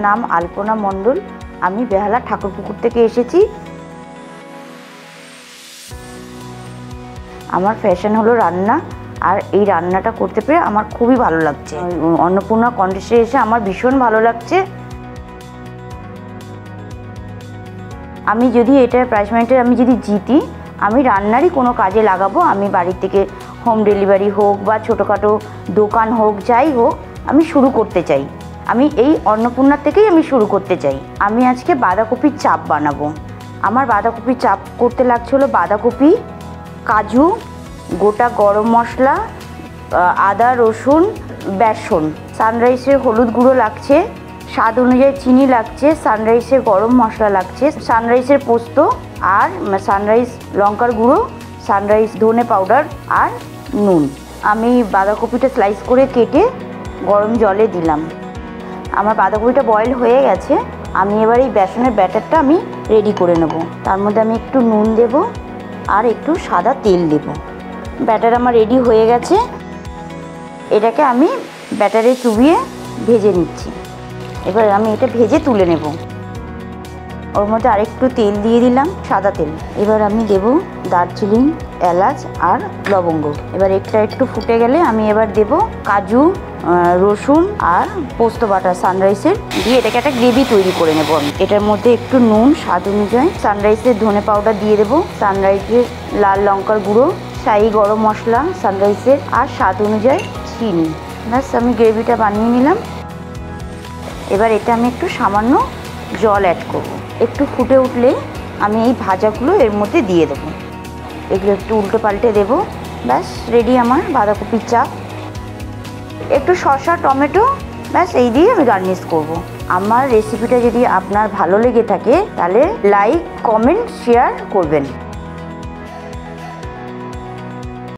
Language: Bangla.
নাম আলপনা মণ্ডল। আমি বেহালা ঠাকুরপুকুর থেকে এসেছি। আমার ফ্যাশন হলো রান্না, আর এই রান্নাটা করতে পেরে আমার খুবই ভালো লাগছে। অন্নপূর্ণা কন্টেস্টে এসে আমার ভীষণ ভালো লাগছে। আমি যদি এটা প্রাইজ মানিটা আমি যদি জিতি, আমি রান্নারই কোনো কাজে লাগাবো। আমি বাড়ি থেকে হোম ডেলিভারি হোক বা ছোটোখাটো দোকান হোক, যাই হোক আমি শুরু করতে চাই। আমি এই অন্নপূর্ণার থেকেই আমি শুরু করতে চাই। আমি আজকে বাঁধাকপির চাপ বানাবো। আমার বাঁধাকপির চাপ করতে লাগছে হলো বাঁধাকপি, কাজু, গোটা গরম মশলা, আদা রসুন, বেসন, সানরাইসের হলুদ গুঁড়ো লাগছে, স্বাদ অনুযায়ী চিনি লাগছে, সানরাইসের গরম মশলা লাগছে, সানরাইসের পোস্ত, আর সানরাইস লঙ্কার গুঁড়ো, সানরাইস ধনে পাউডার, আর নুন। আমি বাঁধাকপিটা স্লাইস করে কেটে গরম জলে দিলাম। আমার বাঁধাকপিটা বয়েল হয়ে গেছে। আমি এবার এই বেসনের ব্যাটারটা আমি রেডি করে নেব। তার মধ্যে আমি একটু নুন দেব আর একটু সাদা তেল দেব। ব্যাটার আমার রেডি হয়ে গেছে। এটাকে আমি ব্যাটারে চুবিয়ে ভেজে নিচ্ছি। এবার আমি এটা ভেজে তুলে নেব। ওর মধ্যে আরেকটু তেল দিয়ে দিলাম, সাদা তেল। এবার আমি দেব দারচিনি, এলাচ আর লবঙ্গ। এবার এটা একটু ফুটে গেলে আমি এবার দেব কাজু, রসুন আর পোস্ত বাটা সানরাইসের দিয়ে এটাকে একটা গ্রেভি তৈরি করে নেব। আমি এটার মধ্যে একটু নুন স্বাদ অনুযায়ী, সানরাইসের ধনে পাউডার দিয়ে দেবো, সানরাইসের লাল লঙ্কার গুঁড়ো, শাহি গরম মশলা সানরাইসের, আর স্বাদ অনুযায়ী চিনি। ব্যাস আমি গ্রেভিটা বানিয়ে নিলাম। এবার এটা আমি একটু সামান্য জল অ্যাড করব। একটু ফুটে উঠলে আমি এই ভাজাগুলো এর মধ্যে দিয়ে দেবো। এগুলো একটু উল্টে পাল্টে দেবো। ব্যাস রেডি আমার বাঁধাকপির চাপ। একটু শসা, টমেটো, ব্যাস এই দিয়ে আমি গার্নিশ করব। আমার রেসিপিটা যদি আপনার ভালো লেগে থাকে তাহলে লাইক, কমেন্ট, শেয়ার করবেন।